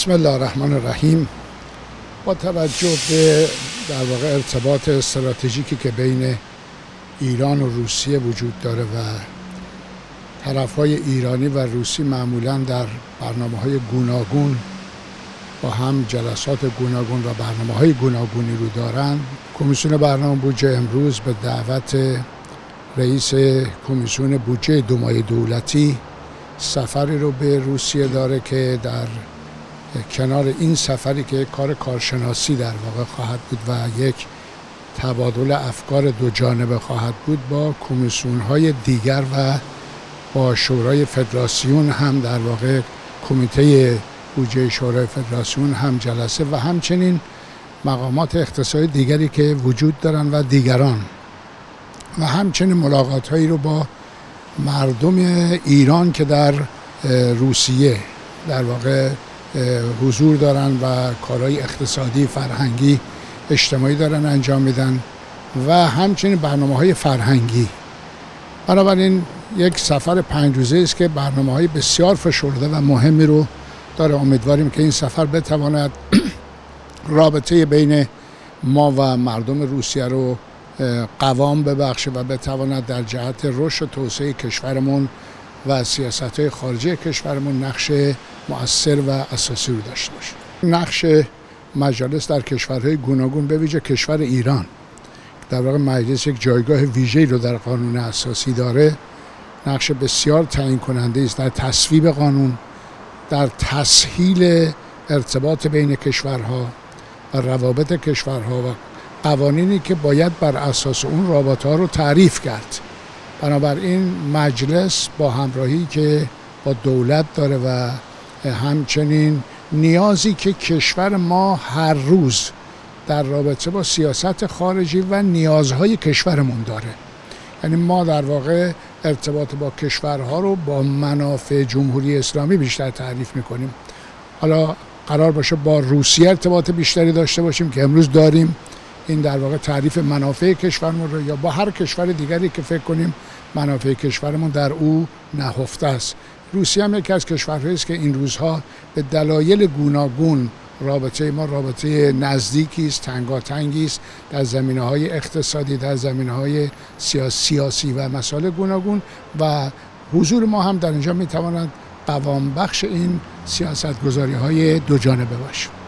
بسم الله الرحمن الرحیم. با توجه به در واقع ارتباط استراتژیکی که بین ایران و روسیه وجود داره و طرف‌های ایرانی و روسی معمولاً در برنامه‌های گوناگون با هم جلسات گوناگون و برنامه‌های گوناگونی رو دارن، کمیسیون برنامه بودجه امروز به دعوت رئیس کمیسیون بودجه دومای دولتی سفری رو به روسیه داره که در کنار این سفری که کار کارشناسی در واقع خواهد بود و یک تبادل افکار دو جانبه خواهد بود، با کمیسیون‌های دیگر و با شورای فدراسیون هم در واقع کمیته بودجه شورای فدراسیون هم جلسه و همچنین مقامات اختصاصی دیگری که وجود دارن و دیگران و همچنین ملاقات‌هایی رو با مردم ایران که در روسیه در واقع حضور دارن و کارهای اقتصادی، فرهنگی، اجتماعی دارن انجام میدن و همچنین برنامه‌های فرهنگی. بنابراین یک سفر 5 روزه است که برنامه‌های بسیار فشرده و مهمی رو داره. امیدواریم که این سفر بتواند رابطه بین ما و مردم روسیه رو قوام ببخشه و بتواند در جهت رشد و توسعه کشورمون و سیاست‌های خارجی کشورمون نقش مؤثر و اساسی رو داشته باشه. نقش مجلس در کشورهای گوناگون به ویژه کشور ایران در واقع مجلس یک جایگاه ویژه‌ای رو در قانون اساسی داره، نقش بسیار تعیین کننده است در تصویب قانون، در تسهیل ارتباط بین کشورها و روابط کشورها و قوانینی که باید بر اساس اون رابطه‌ها رو تعریف کرد. بنابراین مجلس با همراهی که با دولت داره و همچنین نیازی که کشور ما هر روز در رابطه با سیاست خارجی و نیازهای کشورمون داره، یعنی ما در واقع ارتباط با کشورها رو با منافع جمهوری اسلامی بیشتر تعریف میکنیم. حالا قرار باشه با روسیه ارتباط بیشتری داشته باشیم که امروز داریم، این در واقع تعریف منافع کشورمون رو، یا با هر کشور دیگری که فکر کنیم منافع کشورمون در او نهفته است. روسیه هم یکی از کشورهایی است که این روزها به دلایل گوناگون رابطه ما رابطه نزدیکی است، تنگاتنگی است در زمینه‌های اقتصادی، در زمینه‌های سیاسی و مسائل گوناگون، و حضور ما هم در اینجا می‌تواند قوام بخش این سیاست‌گذاری‌های دو جانبه باشه.